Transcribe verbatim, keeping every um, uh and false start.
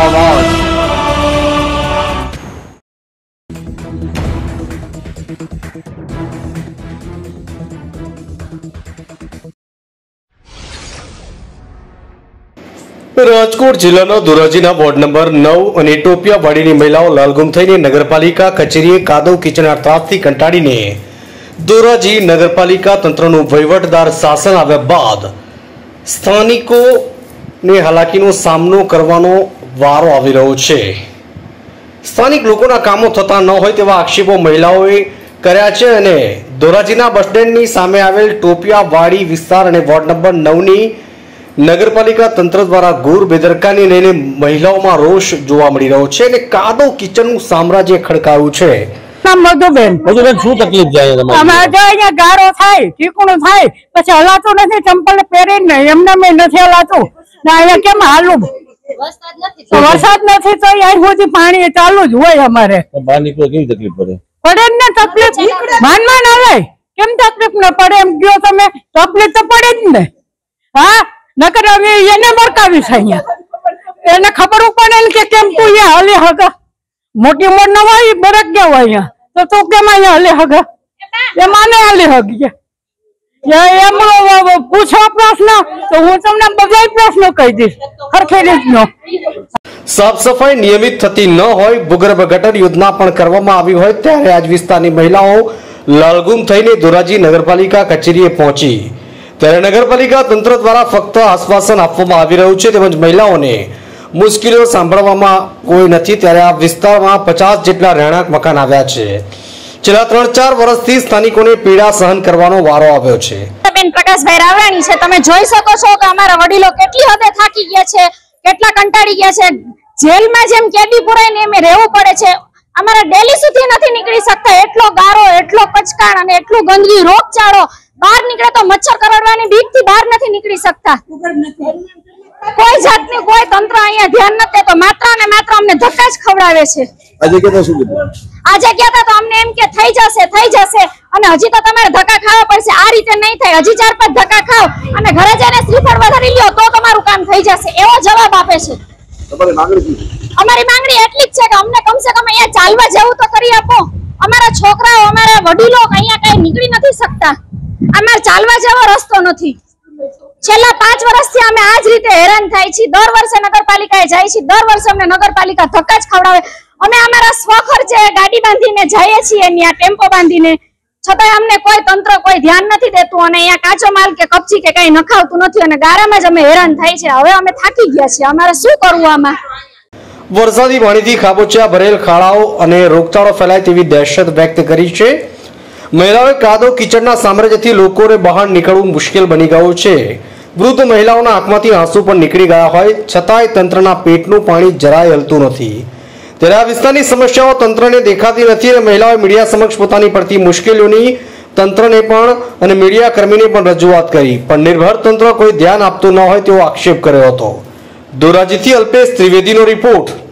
અવાજ। રાજકોટ જિલ્લાના ધોરાજીના ward number નવ અને ટોપિયાવાડીની મહિલાઓ લાલગુમ થઈને નગરપાલિકા કચેરીએ કાદવ કિચડના ત્રાસથી કંટાળીને ધોરાજી નગરપાલિકા તંત્રનું વહીવટદાર શાસન આવ્યા બાદ સ્થાનિકોને હાલાકીનો સામનો કરવાનો વારો આવી રહ્યો છે। સ્થાનિક લોકોના કામો થતા ન હોય તેવા આક્ષેપો મહિલાઓએ કર્યા છે અને ધોરાજીના બસ સ્ટેન્ડની સામે આવેલ ટોપિયાવાડી વિસ્તાર અને વોર્ડ નંબર નવની નગરપાલિકા તંત્ર દ્વારા ઘોર બેદરકારી લઈને મહિલાઓમાં રોષ જોવા મળી રહ્યો છે અને કાદવ કિચનનું સામ્રાજ્ય ખડકાયું છે। મધુબેન મધુબેન શું તકલીફ જાય તમારે? અમારે જો અહીંયા ગારો થાય, ચીકણું થાય, પછી હલાતું નથી, ચંપલ પહેરીને એમને મેં નથી હલાતું ને અહીંયા કેમ હાલું? વરસાદ નથી તો અહીં સુધી પાણી ચાલુ જ હોય અમારે। બહાર નીકળો કેવી તકલીફ પડે? પડે ને તકલીફ, માન માન આવે કેમ તકલીફ ન પડે એમ કયો તમે? તકલીફ તો પડે જ ને। હા નકર અમે એને મરકાવી છે અહીંયા, એને ખબર પડે કે કેમ તું અહીંયા હલી હગ મોટી મોટ ન હોય બરક ગયા હોય અહીંયા તો તું કેમ અહીંયા હલી હગ? એ માને હલી હગ એમ પૂછો પ્રશ્ન તો હું તમને બધા પ્રશ્નો કહી દઈશ સરખી રીતનો। સાફ સફાઈ નિયમિત થતી ન હોય, ભૂગર્ભ ગટર યોજના પણ કરવામાં આવી હોય ત્યારે આજ વિસ્તારની મહિલાઓ લાલગુમ થઈને ધોરાજી નગરપાલિકા કચેરીએ પહોંચી ત્યારે નગરપાલિકા તંત્ર દ્વારા ફક્ત આશ્વાસન આપવામાં આવી રહ્યું છે તેમજ મહિલાઓને મુશ્કેલીઓ સાંભળવામાં કોઈ નથી। ત્યારે આ વિસ્તારમાં પચાસ જેટલા રહેણાંક મકાન આવ્યા છે। છેલ્લા ત્રણ ચાર વર્ષથી સ્થાનિકોને પીડા સહન કરવાનો વારો આવ્યો છે। બેન પ્રકાશભાઈ રાવરાણી છે, તમે જોઈ શકો છો કે અમારા વડીલો કેટલી હદે થાકી ગયા છે, કેટલા કંટાળી ગયા છે। જેલમાં જેમ કેદી પુરાઈને એમ રહેવું પડે છે। અમારા ડેલી સુધી નથી નીકળી શકતા, એટલો ગારો, એટલો કચકાણ અને એટલું ગંદકી, રોગચાળો, બહાર નીકળે તો મચ્છર કરડવાની બીકથી બહાર નથી નીકળી શકતા। કોઈ જાતની કોઈ તંત્ર અહીંયા ધ્યાન નથી દેતો, માત્ર અને માત્ર અમને ધક્કા જ ખવડાવે છે। આજે કેતા શું કીધું? આજે કહેતા તો અમને એમ કે થઈ જશે થઈ જશે અને હજી તો તમારે ધક્કા ખાવા પડશે, આ રીતે નહીં થાય, હજી ચાર પાંચ ધક્કા ખાઓ અને ઘરે જઈને શ્રીફળ વધારી લ્યો તો તમારું કામ થઈ જશે, એવો જવાબ આપે છે। તમારી માંગણી શું? અમારી માંગણી એટલી જ છે કે અમને કમસે કમ અહીંયા ચાલવા જેવું તો કરી આપો। અમારા છોકરાઓ, અમારા વડીલો અહીંયા કઈ નીકળી નથી શકતા, અમારે ચાલવા જેવો રસ્તો નથી। છેલ્લા પાંચ વર્ષથી અમે આ જ રીતે હેરાન થાય છીએ। દર વર્ષે નગરપાલિકાએ જાય છે, દર વર્ષે અમને નગરપાલિકા ધક્કા જ ખવડાવે। અમે અમારા સ્વખર્ચે ગાડી બાંધીને જઈએ છીએ, ત્યાં ટેમ્પો બાંધીને, છતાંય અમને કોઈ તંત્ર કોઈ ધ્યાન નથી દેતું અને અહીંયા કાચો માલ કે કપચી કે કઈ નખાવતું નથી અને ગારામાં જ અમે હેરાન થાય છે। હવે અમે થાકી ગયા છીએ, અમારે શું કરવું આમાં? વરસાદી પાણીથી ખાબોચિયા ભરેલ ખાડાઓ અને રોગચાળો ફેલાય તેવી દહેશત વ્યક્ત કરી છે। મહિલાઓએ કાદવ કિચડના સામ્રાજ્યથી લોકોને બહાર નીકળવું મુશ્કેલ બની ગયું છે। વૃદ્ધ મહિલાઓના આંખમાંથી આંસુ પણ નીકળી ગયા હોય છતાંય તંત્રના પેટનું પાણી જરાય હલતું નથી। ત્યારે આ વિસ્તારની સમસ્યાઓ તંત્રને દેખાતી નથી અને મહિલાઓએ મીડિયા સમક્ષ પોતાની પડતી મુશ્કેલીઓની તંત્રને પણ અને મીડિયા કર્મીને પણ રજૂઆત કરી, પણ નિર્ભર તંત્ર કોઈ ધ્યાન આપતું ન હોય તેવો આક્ષેપ કર્યો હતો। ધોરાજીથી અલ્પેશ ત્રિવેદીનો રિપોર્ટ।